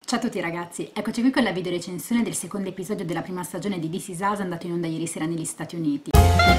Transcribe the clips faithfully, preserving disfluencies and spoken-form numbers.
Ciao a tutti ragazzi, eccoci qui con la video recensione del secondo episodio della prima stagione di This Is Us, andato in onda ieri sera negli Stati Uniti.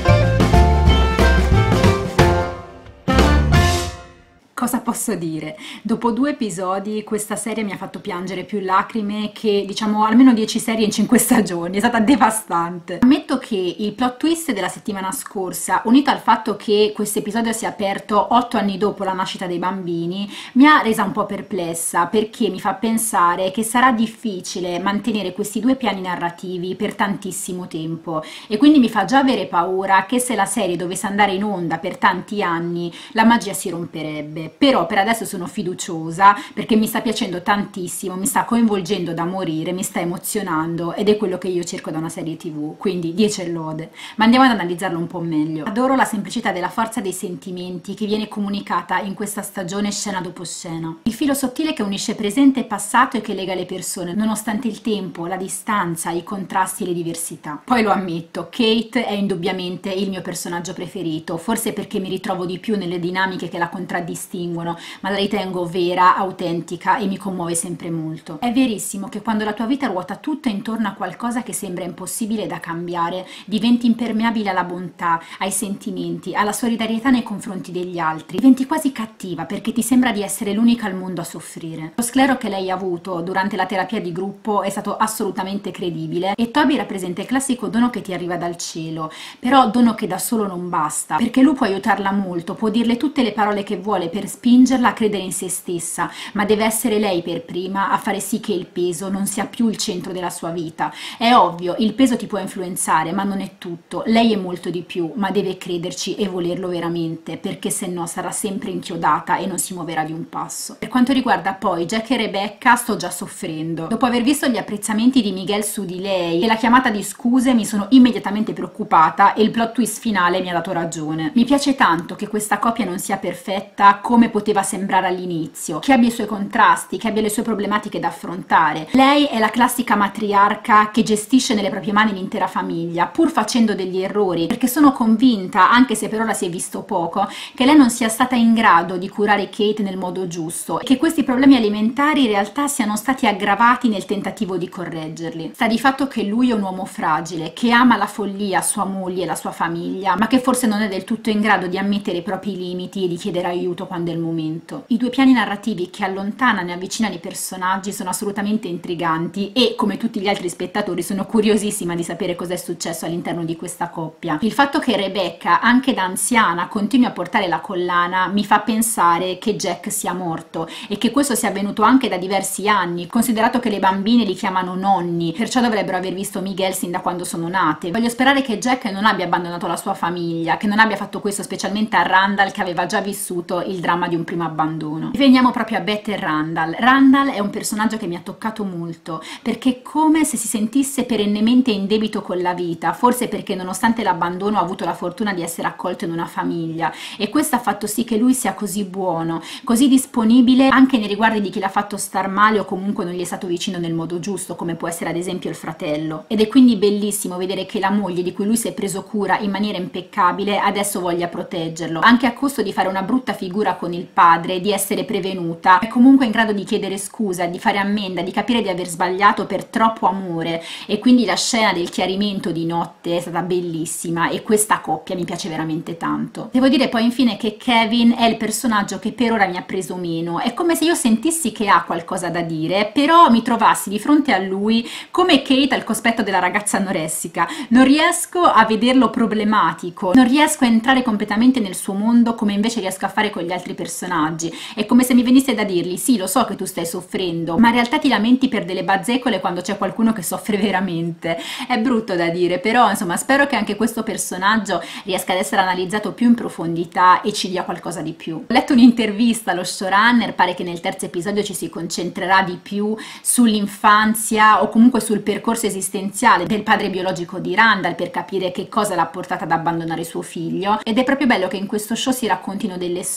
Cosa posso dire? Dopo due episodi questa serie mi ha fatto piangere più lacrime che, diciamo, almeno dieci serie in cinque stagioni, è stata devastante. Ammetto che il plot twist della settimana scorsa, unito al fatto che questo episodio si è aperto otto anni dopo la nascita dei bambini, mi ha resa un po' perplessa, perché mi fa pensare che sarà difficile mantenere questi due piani narrativi per tantissimo tempo, e quindi mi fa già avere paura che se la serie dovesse andare in onda per tanti anni, la magia si romperebbe. Però per adesso sono fiduciosa perché mi sta piacendo tantissimo, mi sta coinvolgendo da morire, mi sta emozionando ed è quello che io cerco da una serie tv, quindi dieci e lode. Ma andiamo ad analizzarlo un po' meglio. Adoro la semplicità della forza dei sentimenti che viene comunicata in questa stagione scena dopo scena. Il filo sottile che unisce presente e passato e che lega le persone, nonostante il tempo, la distanza, i contrasti e le diversità. Poi lo ammetto, Kate è indubbiamente il mio personaggio preferito, forse perché mi ritrovo di più nelle dinamiche che la contraddistinguono, ma la ritengo vera, autentica e mi commuove sempre molto. È verissimo che quando la tua vita ruota tutta intorno a qualcosa che sembra impossibile da cambiare, diventi impermeabile alla bontà, ai sentimenti, alla solidarietà nei confronti degli altri, diventi quasi cattiva perché ti sembra di essere l'unica al mondo a soffrire. Lo sclero che lei ha avuto durante la terapia di gruppo è stato assolutamente credibile e Toby rappresenta il classico dono che ti arriva dal cielo, però dono che da solo non basta, perché lui può aiutarla molto, può dirle tutte le parole che vuole per spingerla a credere in se stessa, ma deve essere lei per prima a fare sì che il peso non sia più il centro della sua vita. È ovvio, il peso ti può influenzare, ma non è tutto. Lei è molto di più, ma deve crederci e volerlo veramente, perché se no sarà sempre inchiodata e non si muoverà di un passo. Per quanto riguarda poi Jack e Rebecca, sto già soffrendo. Dopo aver visto gli apprezzamenti di Miguel su di lei e la chiamata di scuse, mi sono immediatamente preoccupata e il plot twist finale mi ha dato ragione. Mi piace tanto che questa coppia non sia perfetta come poteva sembrare all'inizio, che abbia i suoi contrasti, che abbia le sue problematiche da affrontare. Lei è la classica matriarca che gestisce nelle proprie mani l'intera famiglia, pur facendo degli errori, perché sono convinta, anche se per ora si è visto poco, che lei non sia stata in grado di curare Kate nel modo giusto e che questi problemi alimentari in realtà siano stati aggravati nel tentativo di correggerli. Sta di fatto che lui è un uomo fragile, che ama la follia, sua moglie e la sua famiglia, ma che forse non è del tutto in grado di ammettere i propri limiti e di chiedere aiuto quando del momento. I due piani narrativi che allontanano e avvicinano i personaggi sono assolutamente intriganti e, come tutti gli altri spettatori, sono curiosissima di sapere cosa è successo all'interno di questa coppia. Il fatto che Rebecca, anche da anziana, continui a portare la collana mi fa pensare che Jack sia morto e che questo sia avvenuto anche da diversi anni, considerato che le bambine li chiamano nonni, perciò dovrebbero aver visto Miguel sin da quando sono nate. Voglio sperare che Jack non abbia abbandonato la sua famiglia, che non abbia fatto questo specialmente a Randall, che aveva già vissuto il dramma di un primo abbandono. Veniamo proprio a Beth e Randall. Randall è un personaggio che mi ha toccato molto, perché è come se si sentisse perennemente in debito con la vita, forse perché nonostante l'abbandono ha avuto la fortuna di essere accolto in una famiglia, e questo ha fatto sì che lui sia così buono, così disponibile anche nei riguardi di chi l'ha fatto star male o comunque non gli è stato vicino nel modo giusto, come può essere ad esempio il fratello. Ed è quindi bellissimo vedere che la moglie di cui lui si è preso cura in maniera impeccabile adesso voglia proteggerlo, anche a costo di fare una brutta figura con il padre, di essere prevenuta, è comunque in grado di chiedere scusa, di fare ammenda, di capire di aver sbagliato per troppo amore. E quindi la scena del chiarimento di notte è stata bellissima e questa coppia mi piace veramente tanto. Devo dire poi infine che Kevin è il personaggio che per ora mi ha preso meno, è come se io sentissi che ha qualcosa da dire, però mi trovassi di fronte a lui come Kate al cospetto della ragazza anoressica. Non riesco a vederlo problematico, non riesco a entrare completamente nel suo mondo come invece riesco a fare con gli altri personaggi. È come se mi venisse da dirgli: sì, lo so che tu stai soffrendo, ma in realtà ti lamenti per delle bazzecole quando c'è qualcuno che soffre veramente. È brutto da dire, però insomma spero che anche questo personaggio riesca ad essere analizzato più in profondità e ci dia qualcosa di più. Ho letto un'intervista allo showrunner, pare che nel terzo episodio ci si concentrerà di più sull'infanzia o comunque sul percorso esistenziale del padre biologico di Randall, per capire che cosa l'ha portata ad abbandonare suo figlio, ed è proprio bello che in questo show si raccontino delle storie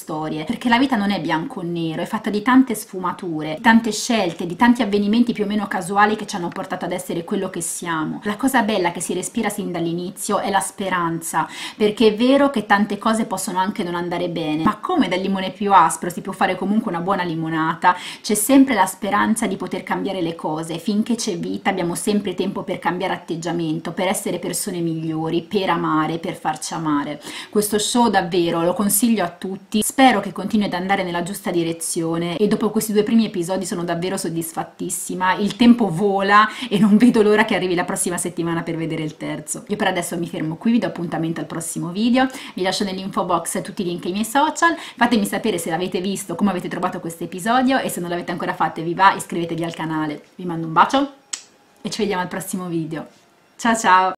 vivere, perché la vita non è bianco o nero, è fatta di tante sfumature, di tante scelte, di tanti avvenimenti più o meno casuali che ci hanno portato ad essere quello che siamo. La cosa bella che si respira sin dall'inizio è la speranza, perché è vero che tante cose possono anche non andare bene, ma come dal limone più aspro si può fare comunque una buona limonata, c'è sempre la speranza di poter cambiare le cose. Finché c'è vita abbiamo sempre tempo per cambiare atteggiamento, per essere persone migliori, per amare, per farci amare. Questo show davvero lo consiglio a tutti, spero che continui ad andare nella giusta direzione e dopo questi due primi episodi sono davvero soddisfattissima, il tempo vola e non vedo l'ora che arrivi la prossima settimana per vedere il terzo. Io per adesso mi fermo qui, vi do appuntamento al prossimo video, vi lascio nell'info box tutti i link ai miei social, fatemi sapere se l'avete visto, come avete trovato questo episodio e se non l'avete ancora fatto e vi va iscrivetevi al canale. Vi mando un bacio e ci vediamo al prossimo video. Ciao ciao!